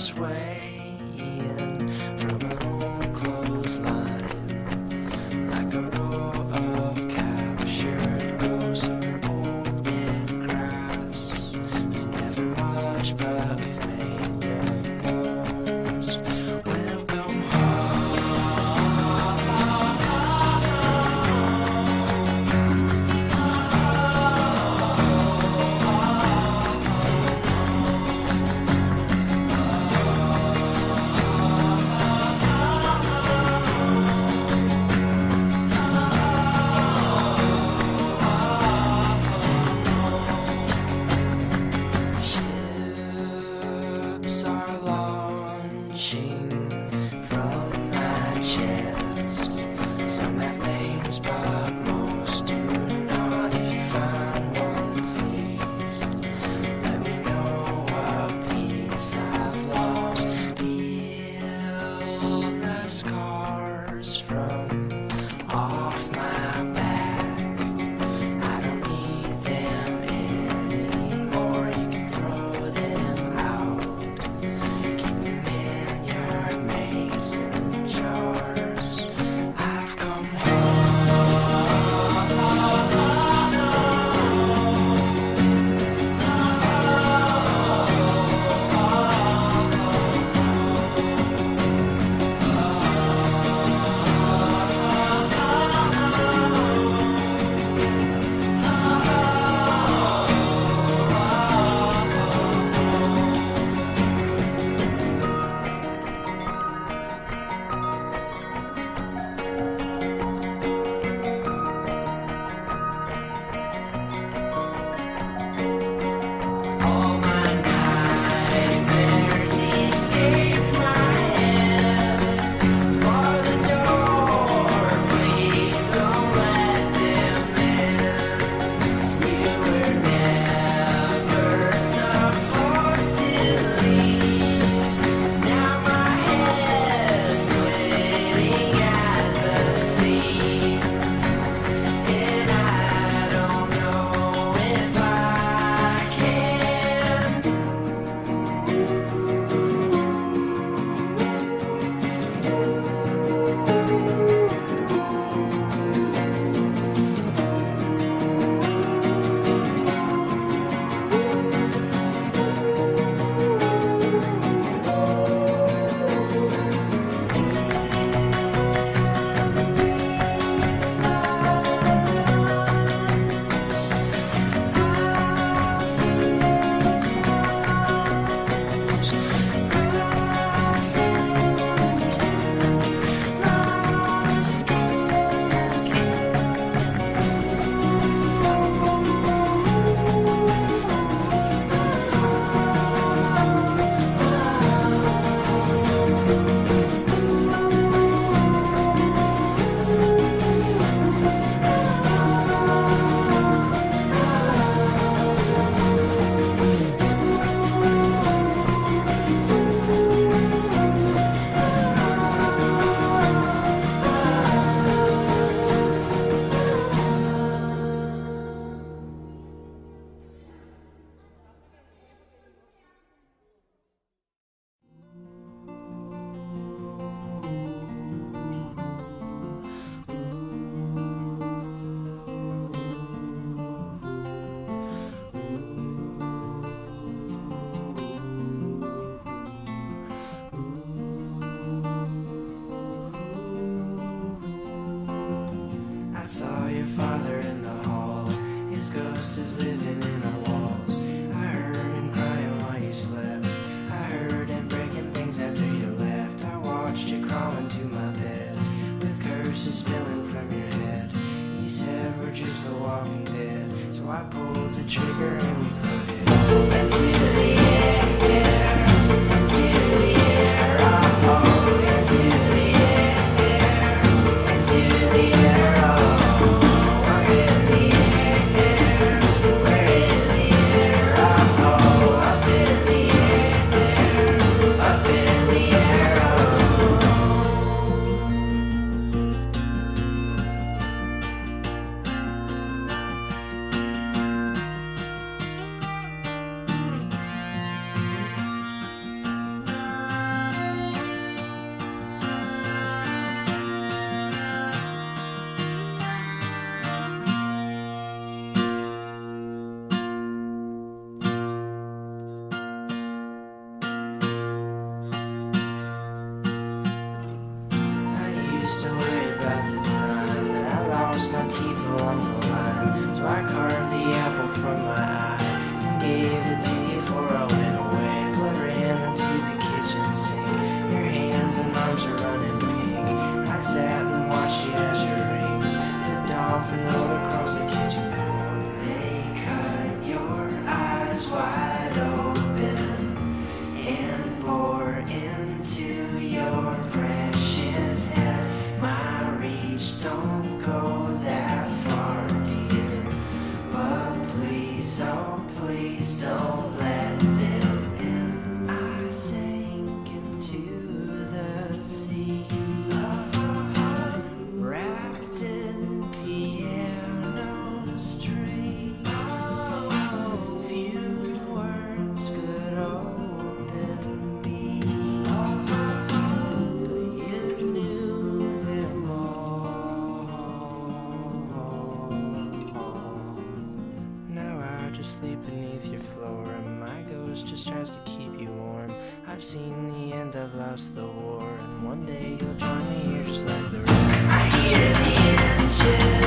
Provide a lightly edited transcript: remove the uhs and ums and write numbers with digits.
swaying from an old clothesline, like a row of captured ghosts or old dead grass. It's never much, but we've made the most. Welcome ships are launching from my chest. Some have names, but most do not. If you find one, please let me know what piece I've lost. Heal the scars from off my back. I don't need them anymore. You can throw them out. Keep them in your mason jars. I've come all my nightmares escape my head. Bar the door, please don't let them in. You were never supposed to leave. Now my head's splitting at the seams, and I don't know if I can. I saw your father in the hall. His ghost is living in our walls. I heard him crying while you slept. I heard him breaking things after you left. I watched you crawl into my bed with curses spilling from your head. He said we're just the walking dead. So I pulled the trigger and we floated into the air, into the air, oh, into the air, into the air, oh. We're in the air, we're in the air, oh, up in the air, up in the air, oh. lost my teeth along the line, so I carved the apple from my eye and gave it to you before I went away. Blood ran into the kitchen sink, your hands and arms are running pink. I sat and watched you as your rings slipped off and rolled across the kitchen floor. They cut your eyes wide open and bore into your precious head. My reach don't go that far, dear, but please, oh please don't let them in. I sank into the sea, wrapped in piano strings. Few words could open me, but you knew them all. Now I just sleep beneath your floor, and my ghost just tries to keep you warm. I've seen the end, I've lost the war, and one day you'll join me here just like the rain. I hear the engine